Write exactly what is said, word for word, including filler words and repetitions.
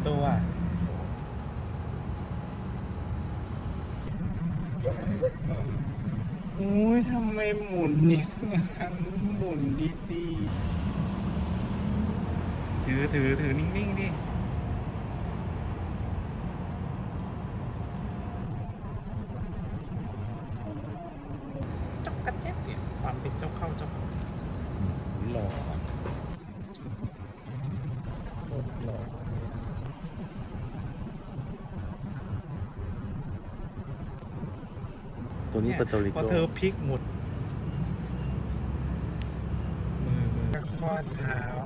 ตัวโอ้ยทำไมหมุนเนี่ยหมุนดีๆถือถือถือนิ่งๆดิจ๊อกกระเจ๊กเนี่ยความเป็นเจ้าเข้าเจ้าของหล่อหล่อตัวนี้ปาโตริโกพอเธอพลิกหมดมือมือข้อเท้า